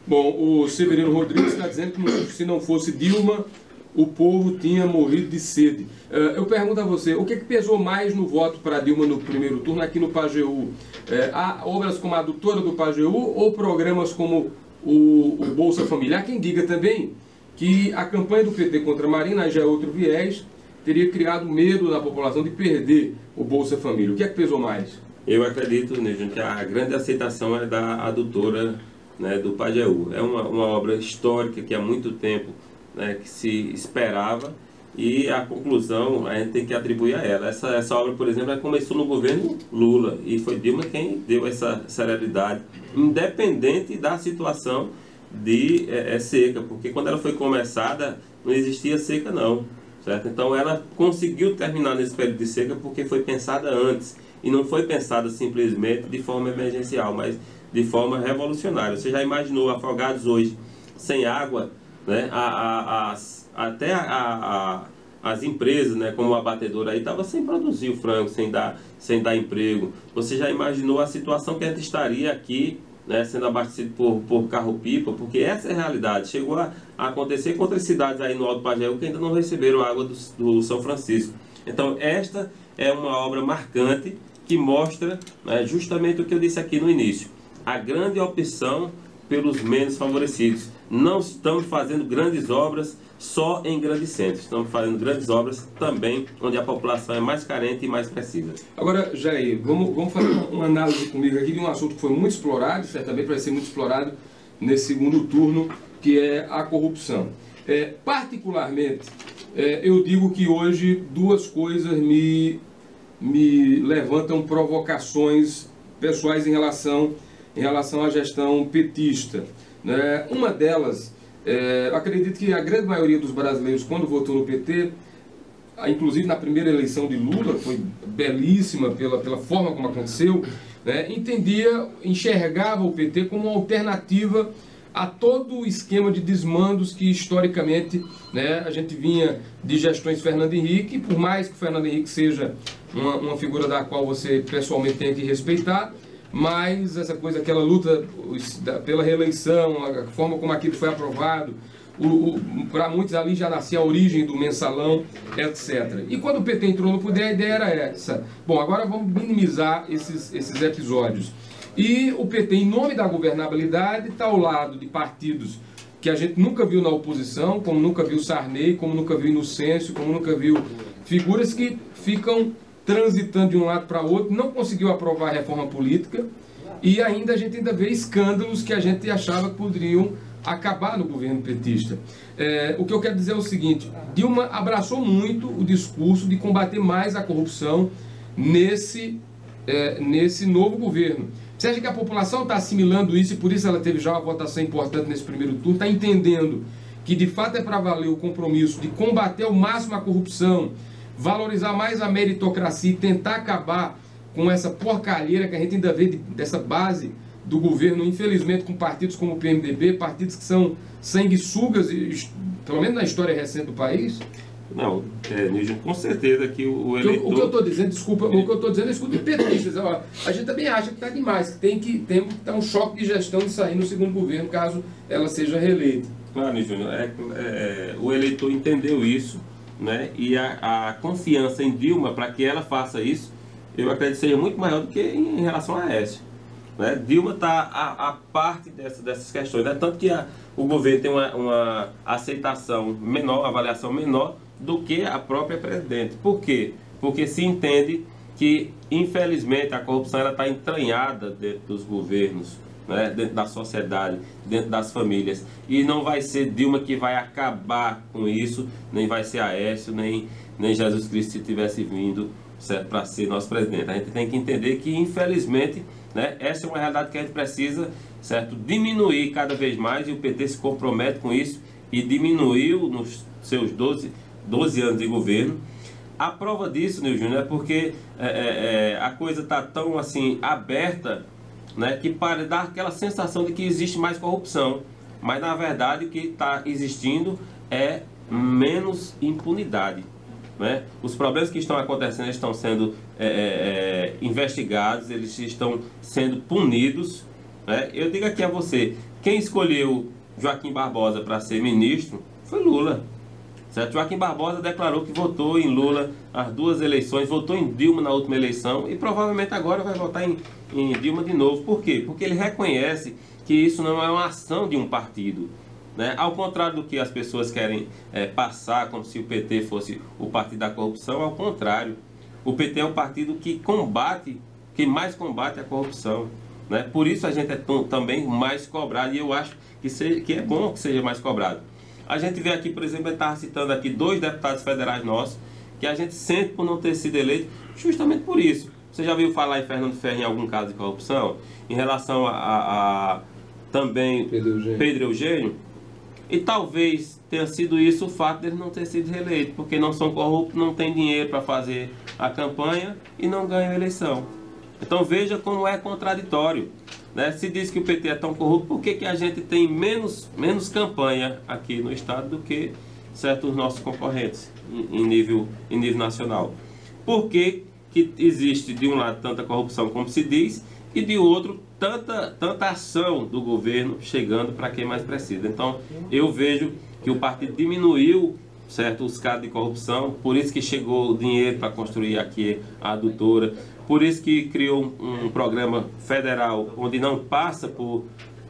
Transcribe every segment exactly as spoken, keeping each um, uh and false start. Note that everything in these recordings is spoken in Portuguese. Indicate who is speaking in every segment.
Speaker 1: Bom, o Severino Rodrigues está dizendo que se não fosse Dilma, o povo tinha morrido de sede. Eu pergunto a você, o que, é que pesou mais no voto para Dilma no primeiro turno aqui no Pajeú? Há obras como a adutora do Pajeú ou programas como o, o Bolsa Família? Há quem diga também que a campanha do P T contra a Marina, aí já é outro viés, teria criado medo na população de perder o Bolsa Família. O que é que pesou mais?
Speaker 2: Eu acredito, né, gente, que a grande aceitação é da adutora, né, do Pajeú. É uma, uma obra histórica que há muito tempo, né, que se esperava, e a conclusão a gente tem que atribuir a ela. Essa, essa obra, por exemplo, ela começou no governo Lula e foi Dilma quem deu essa celeridade, independente da situação de é, é, seca, porque quando ela foi começada não existia seca não, certo? Então ela conseguiu terminar nesse período de seca porque foi pensada antes e não foi pensada simplesmente de forma emergencial, mas de forma revolucionária. Você já imaginou Afogados hoje sem água, né? a, a, as, até a, a, as empresas, né, como a abatedora aí, estava sem produzir o frango, sem dar, sem dar emprego. Você já imaginou a situação que a gente estaria aqui, né, sendo abastecido por, por carro-pipa? Porque essa é a realidade. Chegou a, a acontecer com outras cidades aí no Alto Pajeú que ainda não receberam água do, do São Francisco. Então esta é uma obra marcante que mostra, né, justamente o que eu disse aqui no início. A grande opção pelos menos favorecidos. Não estamos fazendo grandes obras só em grandes centros. Estamos fazendo grandes obras também onde a população é mais carente e mais precisa.
Speaker 1: Agora, Jair, vamos, vamos fazer uma análise comigo aqui de um assunto que foi muito explorado, certamente vai ser muito explorado nesse segundo turno, que é a corrupção. É, particularmente, é, eu digo que hoje duas coisas me, me levantam provocações pessoais em relação em relação à gestão petista. Né? Uma delas, é, acredito que a grande maioria dos brasileiros, quando votou no P T, inclusive na primeira eleição de Lula, foi belíssima pela, pela forma como aconteceu, né? Entendia, enxergava o P T como uma alternativa a todo o esquema de desmandos que historicamente, né, a gente vinha de gestões Fernando Henrique, por mais que o Fernando Henrique seja uma, uma figura da qual você pessoalmente tem que respeitar, mas essa coisa, aquela luta pela reeleição, a forma como aquilo foi aprovado, para muitos ali já nascia a origem do mensalão, etcétera. E quando o P T entrou no poder, a ideia era essa. Bom, agora vamos minimizar esses, esses episódios. E o P T, em nome da governabilidade, está ao lado de partidos que a gente nunca viu na oposição, como nunca viu Sarney, como nunca viu Inocêncio, como nunca viu figuras que ficam transitando de um lado para outro, não conseguiu aprovar a reforma política e ainda a gente ainda vê escândalos que a gente achava que poderiam acabar no governo petista. É, o que eu quero dizer é o seguinte: Dilma abraçou muito o discurso de combater mais a corrupção nesse, é, nesse novo governo. Você acha que a população está assimilando isso e por isso ela teve já uma votação importante nesse primeiro turno, está entendendo que de fato é para valer o compromisso de combater ao máximo a corrupção, valorizar mais a meritocracia e tentar acabar com essa porcalheira que a gente ainda vê de, dessa base do governo, infelizmente, com partidos como o P M D B, partidos que são sanguessugas, pelo menos na história recente do país?
Speaker 2: Não, é, com certeza que o, o eleitor...
Speaker 1: O que eu estou dizendo, desculpa, o que eu estou dizendo é escuta de petistas. Ó, a gente também acha que está demais, que tem que ter um choque de gestão de sair no segundo governo, caso ela seja reeleita.
Speaker 2: Claro, Júnior, é, é, o eleitor entendeu isso, né? E a, a confiança em Dilma para que ela faça isso, eu acredito que seja muito maior do que em, em relação a Aécio, né? Dilma está a, a parte dessa, dessas questões, né? Tanto que a, o governo tem uma, uma aceitação menor, avaliação menor do que a própria presidente. Por quê? Porque se entende que, infelizmente, a corrupção está entranhada dentro dos governos, né? Dentro da sociedade, dentro das famílias. E não vai ser Dilma que vai acabar com isso, nem vai ser Aécio, nem, nem Jesus Cristo se tivesse vindo para ser nosso presidente. A gente tem que entender que, infelizmente, né, essa é uma realidade que a gente precisa, certo, diminuir cada vez mais, e o P T se compromete com isso e diminuiu nos seus doze, doze anos de governo. A prova disso, Nil Júnior, é porque é, é, a coisa está tão assim aberta, né, que para dar aquela sensação de que existe mais corrupção, mas na verdade o que está existindo é menos impunidade, né? Os problemas que estão acontecendo estão sendo é, é, investigados, eles estão sendo punidos, né? Eu digo aqui a você Quem escolheu Joaquim Barbosa para ser ministro foi Lula. Certo? Joaquim Barbosa declarou que votou em Lula as duas eleições, votou em Dilma na última eleição e provavelmente agora vai votar em, em Dilma de novo. Por quê? Porque ele reconhece que isso não é uma ação de um partido. Né? Ao contrário do que as pessoas querem é, passar como se o P T fosse o partido da corrupção, ao contrário. O P T é o partido que combate, que mais combate a corrupção. Né? Por isso a gente é também mais cobrado e eu acho que, seja, que é bom que seja mais cobrado. A gente vê aqui, por exemplo, ele estava citando aqui dois deputados federais nossos, que a gente sente por não ter sido eleito, justamente por isso. Você já viu falar em Fernando Ferrer em algum caso de corrupção? Em relação a, a, a também
Speaker 1: Pedro Eugênio.
Speaker 2: Pedro Eugênio? E talvez tenha sido isso o fato dele não ter sido reeleito, porque não são corruptos, não tem dinheiro para fazer a campanha e não ganham a eleição. Então veja como é contraditório. Né? Se diz que o P T é tão corrupto, por que, que a gente tem menos, menos campanha aqui no estado do que certos nossos concorrentes em, em, nível, em nível nacional? Por que, que existe de um lado tanta corrupção como se diz e de outro tanta, tanta ação do governo chegando para quem mais precisa? Então eu vejo que o partido diminuiu certo, os casos de corrupção, por isso que chegou o dinheiro para construir aqui a adutora, por isso que criou um, um programa federal onde não passa por,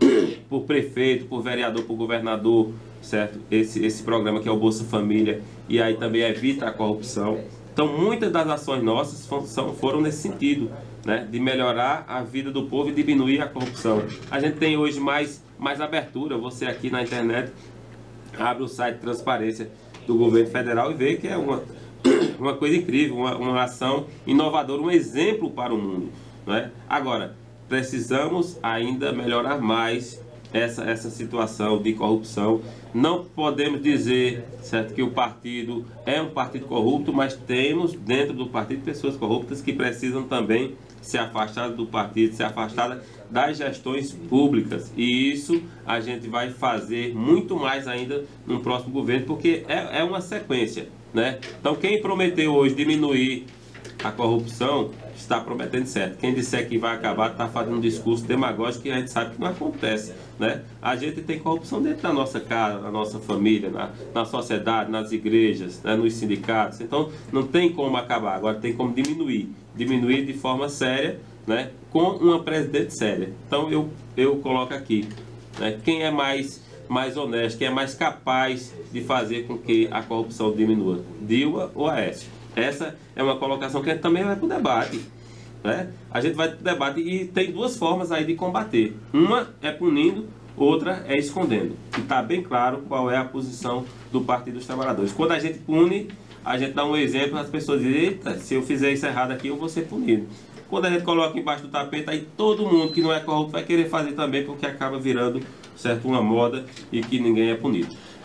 Speaker 2: por prefeito, por vereador, por governador, certo? Esse, esse programa que é o Bolsa Família, e aí também evita a corrupção. Então muitas das ações nossas foram, foram nesse sentido, né? De melhorar a vida do povo e diminuir a corrupção. A gente tem hoje mais, mais abertura, você aqui na internet abre o site de transparência do governo federal e vê que é uma, uma coisa incrível, uma, uma ação inovadora, um exemplo para o mundo. Não é? Agora, precisamos ainda melhorar mais essa, essa situação de corrupção. Não podemos dizer certo, que o partido é um partido corrupto, mas temos dentro do partido pessoas corruptas que precisam também se afastar do partido, se afastar das gestões públicas. E isso a gente vai fazer muito mais ainda no próximo governo, porque é, é uma sequência. Né? Então quem prometeu hoje diminuir a corrupção está prometendo certo. Quem disser que vai acabar está fazendo um discurso demagógico que a gente sabe que não acontece. Né? A gente tem corrupção dentro da nossa casa, na nossa família, na, na sociedade, nas igrejas, né? Nos sindicatos. Então não tem como acabar, agora tem como diminuir. Diminuir de forma séria, né? Com uma presidente séria. Então eu, eu coloco aqui, né? Quem é mais, mais honesto, quem é mais capaz de fazer com que a corrupção diminua? Dilma ou Aécio? Essa é uma colocação que a gente também vai para o debate. Né? A gente vai para o debate e tem duas formas aí de combater. Uma é punindo, outra é escondendo. E está bem claro qual é a posição do Partido dos Trabalhadores. Quando a gente pune, a gente dá um exemplo, as pessoas dizem, eita, se eu fizer isso errado aqui, eu vou ser punido. Quando a gente coloca embaixo do tapete, aí todo mundo que não é corrupto vai querer fazer também, porque acaba virando certo, uma moda e que ninguém é punido.